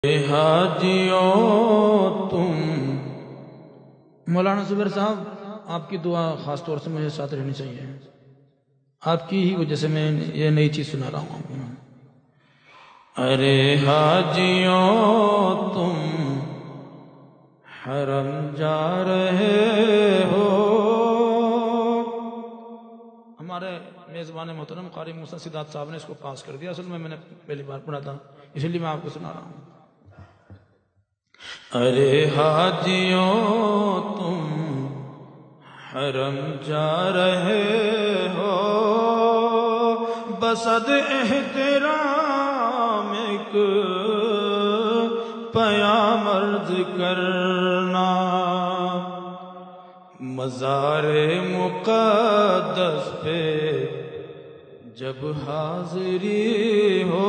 حاجیوں تم مولانا زبیر صاحب آپ کی دعا خاص طور سے مجھے ساتھ رہنی چاہیے. آپ کی ہی وجہ سے میں یہ نئی چیز سنا رہا ہوں. ارے حاجیوں تم حرم جا رہے ہو. ہمارے میزبان محترم قاری موسیٰ سداد صاحب نے اس کو پاس کر دیا. اصل میں نے پہلی بار پڑھا تھا اس لیے میں آپ کو سنا رہا ہوں. ارے حاجیوں تم حرم جا رہے ہو بصد احترام ایک پیام عرض کرنا. مزار مقدس پہ جب حاضری ہو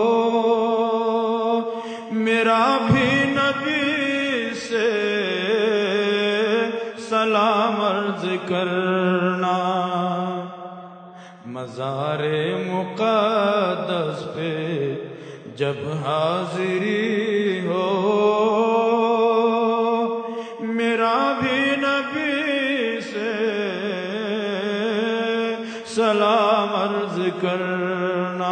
میرا بھی نبی سے سلام عرض کرنا. مزار مقدس پہ جب حاضری ہو میرا بھی نبی سے سلام عرض کرنا.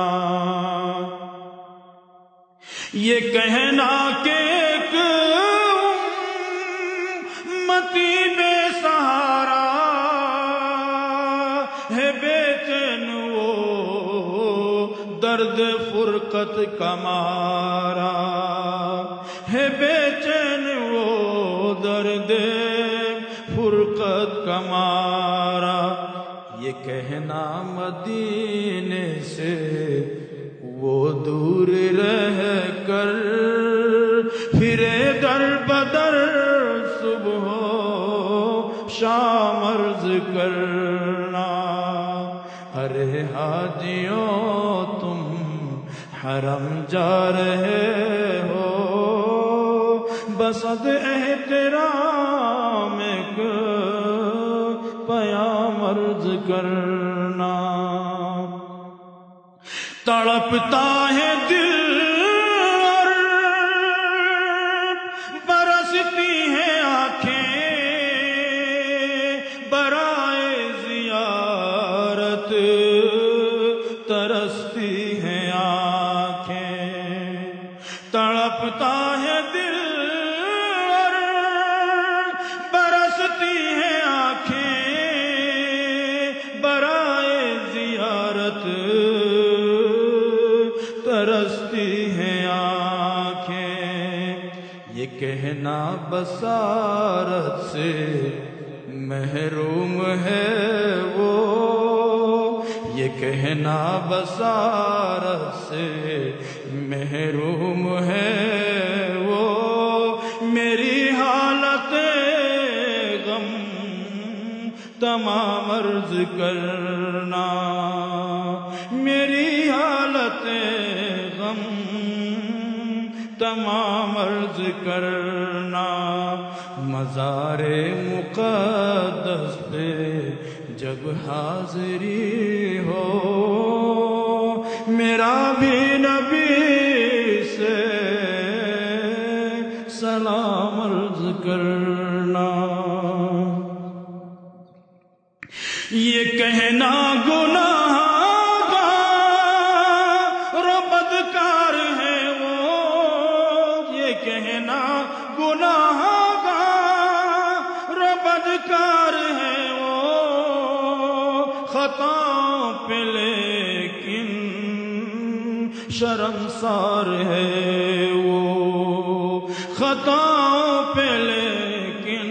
یہ کہنا کہ ایک امتی بے سہارا ہے بے چین وہ درد فرقت کا مارا ہے بے چین وہ درد فرقت کا مارا. یہ کہنا مدینے سے وہ دور رہ کر پھرے در بدر صبح و شام عرض کرنا. ارے حاجیوں تم حرم جا رہے ہو بصد احترام ایک پیام عرض کرنا. تڑپتا ہے دل اور برستی ہیں آنکھیں برائے زیارت ترستی ہیں آنکھیں. تڑپتا ہے دل اور برستی ہیں آنکھیں برائے زیارت ترستی ہیں آنکھیں. یہ کہنا بصارت سے محروم ہے وہ یہ کہنا بصارت سے محروم ہے وہ میری حالت غم تمام عرض کرنا. میری حالت غم تمام عرض کرنا. مزار مقدس پہ جب حاضری ہو میرا بھی نبی سے سلام عرض کرنا. یہ کہنا گناہ بدکار ہے وہ یہ کہنا گناہ گار بدکار ہے وہ خطا پہ لیکن شرمسار ہے وہ خطا پہ لیکن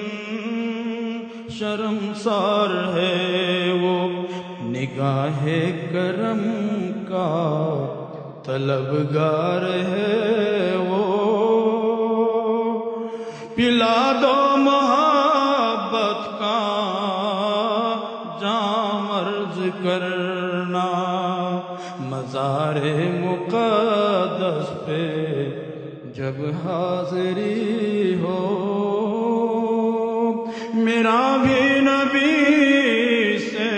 شرمسار ہے وہ. نگاہ کرم کا طلبگار ہے وہ پلا دو محبت کا جام عرض کرنا. مزار مقدس پہ جب حاضری ہو میرا بھی نبی سے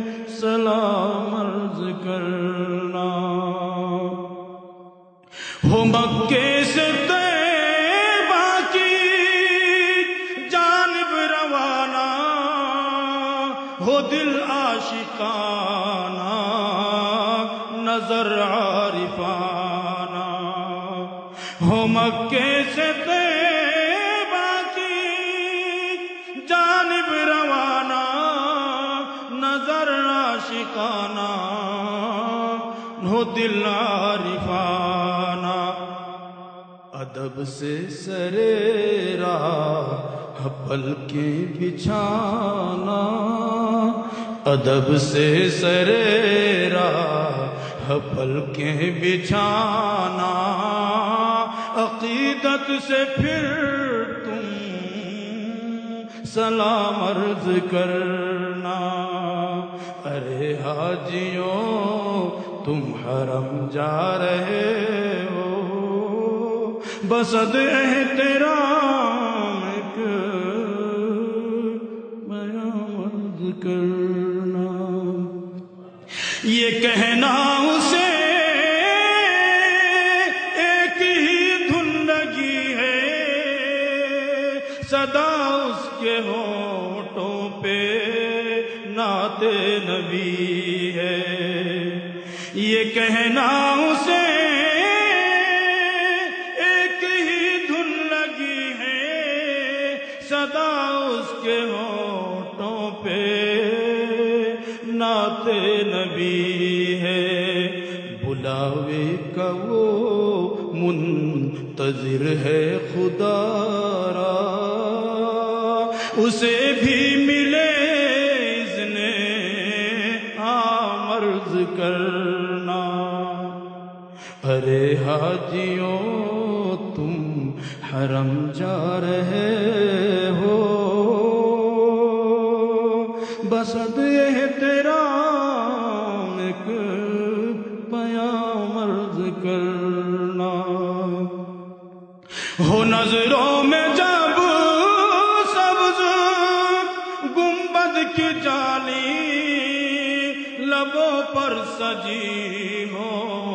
سلام عرض کرنا. ہو مکے سے طیبہ کی جانب روانہ، ہو دل عاشقانہ نظر عارفانہ، ہو مکے سے طیبہ کی جانب روانہ نظر عاشقانہ، ہو دل عارفانہ، ادب سے سرے راہ پلکیں بچھانا، ادب سے سرے راہ پلکیں بچھانا، عقیدت سے پھر تم سلام عرض کرنا، ارے حاجیوں تم حرم جا رہے ہو، بسد احترام ایک بیان عرض کرنا، یہ کہنا اسے ایک ہی دھن لگی ہے، صدا اس کے ہونٹوں پہ نعت نبی ہے، یہ کہنا اسے ایک ہی دھن لگی ہے، صدا اس کے ہونٹوں پہ نعت نبی ہے، بلاوے کا وہ منتظر ہے خدا را، اسے بھی ملے اذن عام عرض کرنا، ارے حاجیوں تم حرم جا رہے ہو، بسد احترام ایک پیام عرض کرنا، ہو نظروں میں جب سبز گنبد کی جالی، لبوں پر سجی ہو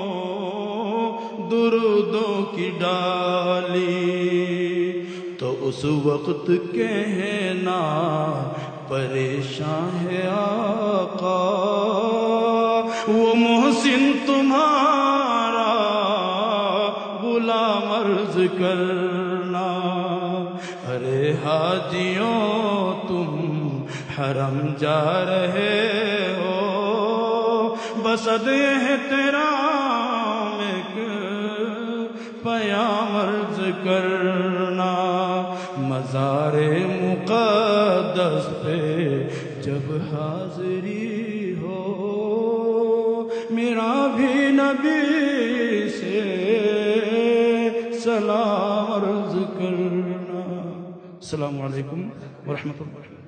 درودوں کی ڈالی، تو اس وقت کہنا پریشان ہے آقا، وہ محسن تمہارا غلام عرض کرنا، ارے حاجیوں تم حرم جا رہے ہو، بسد احترام ایک پیام عرض کرنا، مزار مقدس پہ جب حاضری ہو، میرا بھی نبی سے سلام عرض کرنا۔ السلام علیکم ورحمۃ اللہ۔